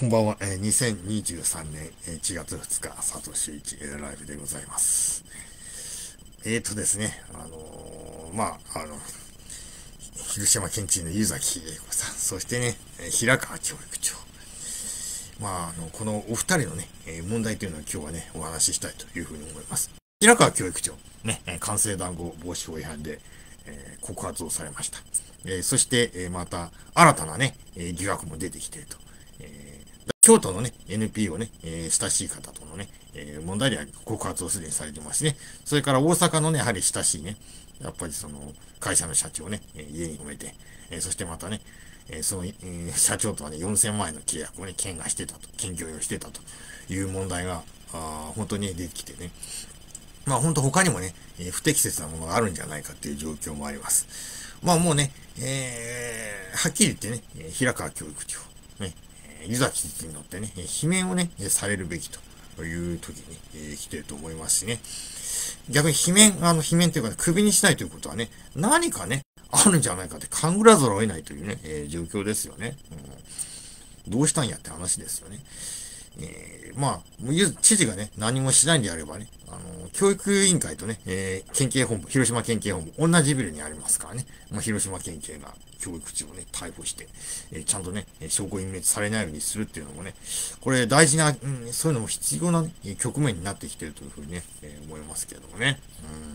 こんばんは。2023年1月2日、佐藤修一ライブでございます。ですね、広島県知事の湯崎英子さん、そしてね、平川教育長。このお二人のね、問題というのを今日はね、お話ししたいというふうに思います。平川教育長、ね、官製談合防止法違反で、告発をされました。そして、また、新たなね、疑惑も出てきていると。京都のね、NPO ね、親しい方とのね、問題では告発をすでにされてますね。それから大阪のね、やはり親しいね、やっぱりその、会社の社長をね、家に止めて、そしてまたね、その、社長とはね、4000万円の契約をね、兼業をしてたという問題が、本当に出てきてね。本当他にもね、不適切なものがあるんじゃないかっていう状況もあります。もうね、はっきり言ってね、平川教育長、ね、湯崎知事にとってね、罷免をね、されるべきという時に、来てると思いますしね。逆に罷免というか、ね、首にしないということはね、何かね、あるんじゃないかって勘ぐらざるを得ないというね、状況ですよね。どうしたんやって話ですよね。知事がね、何もしないんであればね、教育委員会とね、県警本部、広島県警本部、同じビルにありますからね、広島県警が教育長をね、逮捕して、ちゃんとね、証拠隠滅されないようにするっていうのもね、これ大事な、そういうのも必要な、ね、局面になってきてるというふうにね、思いますけれどもね。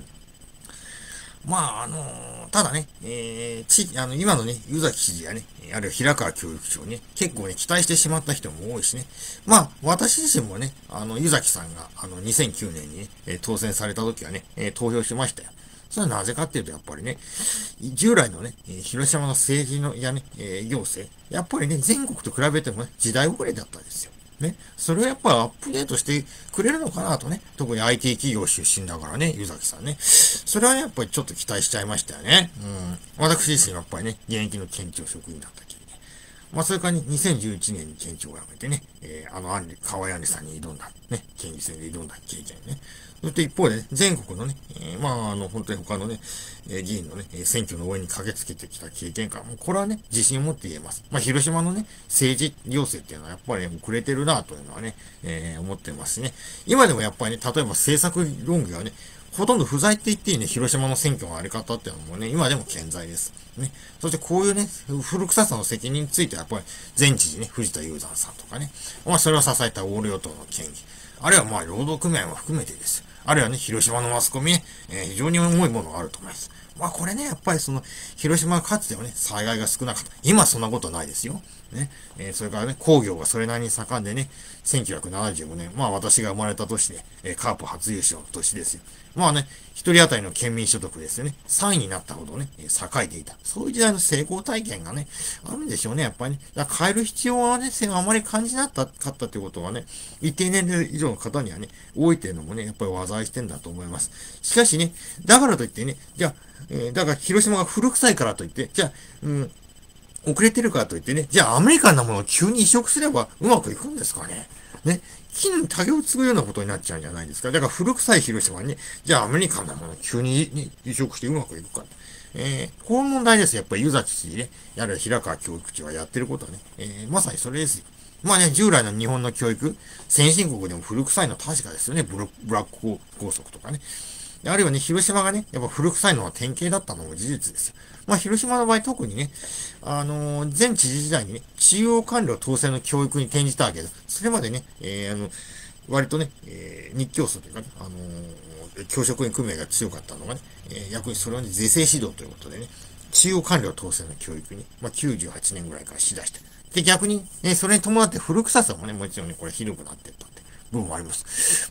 ただね、今のね、湯崎知事やね、あるいは平川教育長にね、結構ね、期待してしまった人も多いしね。私自身もね、湯崎さんが、2009年にね、当選された時はね、投票しましたよ。それはなぜかっていうと、やっぱりね、従来のね、広島の政治の、ね、行政、やっぱりね、全国と比べてもね、時代遅れだったんですよ。ね。それをやっぱりアップデートしてくれるのかなとね。特に IT 企業出身だからね、湯崎さんね。それはやっぱりちょっと期待しちゃいましたよね。私自身やっぱりね、現役の県庁職員だったけどね。それからね、2011年に県庁を辞めてね、河合杏里さんに挑んだ、ね、県議選で挑んだ経験ね。そして一方で、ね、全国のね、本当に他のね、議員のね、選挙の応援に駆けつけてきた経験から、これはね、自信を持って言えます。広島のね、政治行政っていうのはやっぱりね、遅れてるなというのはね、思ってますしね。今でもやっぱりね、例えば政策論議がね、ほとんど不在って言っていいね、広島の選挙のあり方っていうのもね、今でも健在です。ね。そしてこういうね、古臭さの責任についてはやっぱり前知事ね、藤田雄山さんとかね、それを支えたオール与党の県議、あるいは労働組合も含めてです。あるいはね、広島のマスコミね、非常に重いものがあると思います。これね、やっぱりその、広島かつてはね、災害が少なかった。今そんなことないですよ。ね。それからね、工業がそれなりに盛んでね、1975年、私が生まれた年で、カープ初優勝の年ですよ。一人当たりの県民所得ですよね。3位になったほどね、栄えていた。そういう時代の成功体験がね、あるんでしょうね、やっぱりね。変える必要はね、あまり感じなかったってことはね、一定年齢以上の方にはね、多いっていうのもね、やっぱり災いしてんだと思います。しかしね、だからといってね、だから広島が古臭いからといって、遅れてるからといってね、じゃあアメリカンなものを急に移植すればうまくいくんですかね。ね。木に竹を継ぐようなことになっちゃうんじゃないですか。だから古臭い広島にね、じゃあアメリカンなものを急に、ね、移植してうまくいくか。この問題です。やっぱり湯崎知事ね、やる平川教育長がやってることはね、まさにそれですよ。従来の日本の教育、先進国でも古臭いのは確かですよね。ブラック校則とかね。あるいはね、広島がね、やっぱ古臭いのは典型だったのも事実ですよ。広島の場合特にね、前知事時代にね、中央官僚統制の教育に転じたわけです。それまでね、割とね、日教組というかね、教職員組合が強かったのがね、逆にそれをね、是正指導ということでね、中央官僚統制の教育に、98年ぐらいからしだして。で、逆に、ね、それに伴って古臭さもね、もちろんね、これひどくなっていったって部分もあります。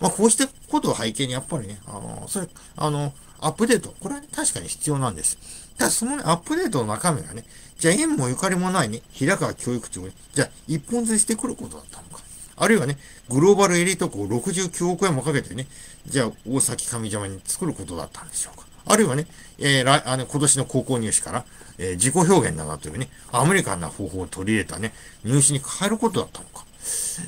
こうしてことを背景にやっぱりね、アップデート。これはね、確かに必要なんです。ただそのね、アップデートの中身がね、じゃあ縁もゆかりもないね、平川教育長に、じゃあ一本釣りしてくることだったのか。あるいはね、グローバルエリート校69億円もかけてね、じゃあ大崎上島に作ることだったんでしょうか。あるいはね、今年の高校入試から、自己表現だなというね、アメリカンな方法を取り入れたね、入試に変えることだったのか。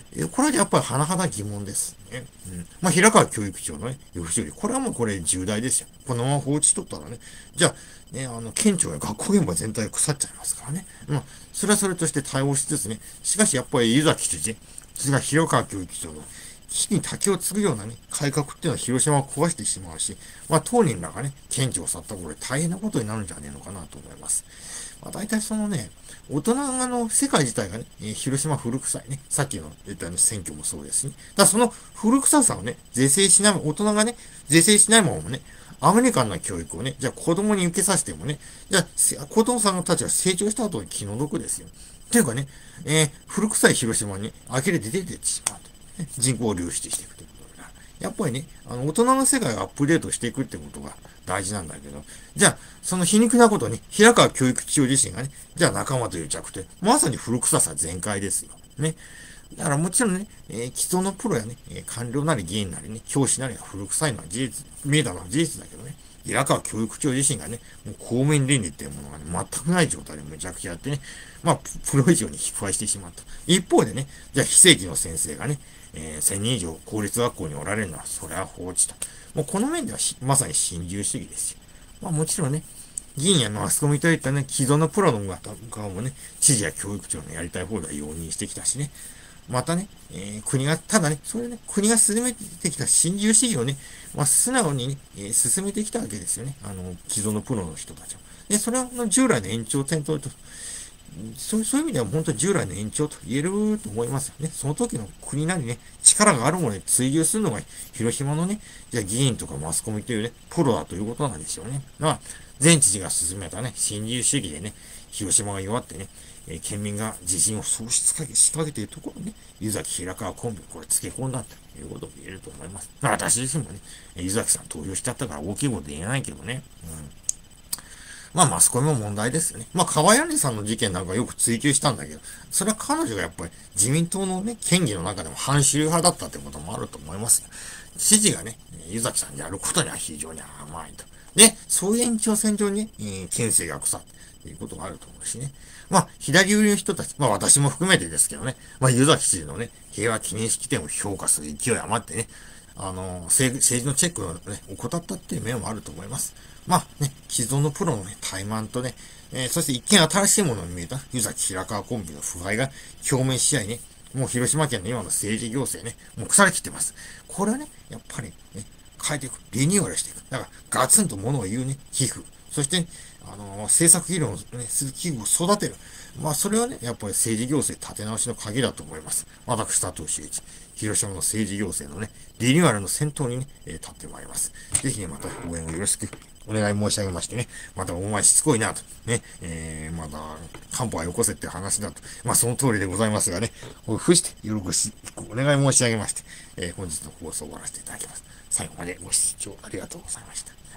これはやっぱり甚だ疑問ですね。うん。まあ、平川教育長のね、不条理。これはもうこれ重大ですよ。このまま放置しとったらね。じゃあ、ね、県庁や学校現場全体が腐っちゃいますからね。まあ、それはそれとして対応しつつね。しかしやっぱり湯崎知事、それから平川教育長の木に竹を継ぐようなね、改革っていうのは広島を壊してしまうし、まあ当人らがね、県庁を去ったこれ大変なことになるんじゃねえのかなと思います。まあ大体そのね、大人の世界自体がね、広島古臭いね、さっきの言った選挙もそうですしね。だからその古臭さをね、是正しない、大人がね、是正しないままもね、アメリカンな教育をね、じゃあ子供に受けさせてもね、じゃあ子供さんたちが成長した後に気の毒ですよ。っていうかね、古臭い広島に呆れて出てってしまうと。人口を流出していくということだから。やっぱりね、大人の世界がアップデートしていくってことが大事なんだけど、じゃあ、その皮肉なことに、平川教育長自身がね、じゃあ仲間という着て、まさに古臭さ全開ですよ。ね。だからもちろんね、基礎のプロやね、官僚なり議員なりね、教師なりが古臭いのは事実、見えたのは事実だけどね、平川教育長自身がね、もう公務員倫理っていうものがね、全くない状態でめちゃくちゃやってね、まあ、プロ以上に引くわしてしまった。一方でね、じゃあ非正規の先生がね、1000人以上公立学校におられるのは、それは放置と。もうこの面ではまさに新自由主義ですよ。まあもちろんね、議員やマスコミといったね、既存のプロの側もね、知事や教育長のやりたい放題容認してきたしね、またね、国が、ただね、それね、国が進めてきた新自由主義をね、まあ、素直にね、進めてきたわけですよね。既存のプロの人たちは。で、それは従来の延長点と、そういう意味では本当に従来の延長と言えると思いますよね。その時の国なりね、力があるものに追従するのが広島のね、じゃあ議員とかマスコミというね、プロだということなんですよね。まあ、前知事が進めたね、新自由主義でね、広島が弱ってね、県民が自信を喪失しかけているところにね、湯崎平川コンビをこれ付け込んだということを言えると思います。まあ私自身もね、湯崎さん投票しちゃったから大きいこと言えないけどね。うん。まあマスコミも問題ですよね。まあ川柳さんの事件なんかよく追及したんだけど、それは彼女がやっぱり自民党のね、県議の中でも反主流派だったってこともあると思いますよ。知事がね、湯崎さんにやることには非常に甘いと。で、そういう延長線上に、県政が腐っていうことがあると思うしね。まあ、左寄りの人たち、まあ私も含めてですけどね、まあ湯崎知事のね、平和記念式典を評価する勢い余ってね、政治のチェックをね、怠ったっていう面もあると思います。まあね、既存のプロのね、怠慢とね、そして一見新しいものに見えた湯崎平川コンビの腐敗が表面試合ね、もう広島県の今の政治行政ね、もう腐りきってます。これはね、やっぱりね、変えていく。リニューアルしていく。だから、ガツンと物を言うね、寄付。そして、政策議論をね、する器具を育てる。まあ、それはね、やっぱり政治行政立て直しの鍵だと思います。私、佐藤修一。広島の政治行政のね、リニューアルの先頭にね、立ってまいります。ぜひね、また応援をよろしくお願い申し上げましてね、またお前しつこいなと、ね、まだ、漢方はよこせって話だと、まあその通りでございますがね、ふしてよろしくお願い申し上げまして、本日の放送を終わらせていただきます。最後までご視聴ありがとうございました。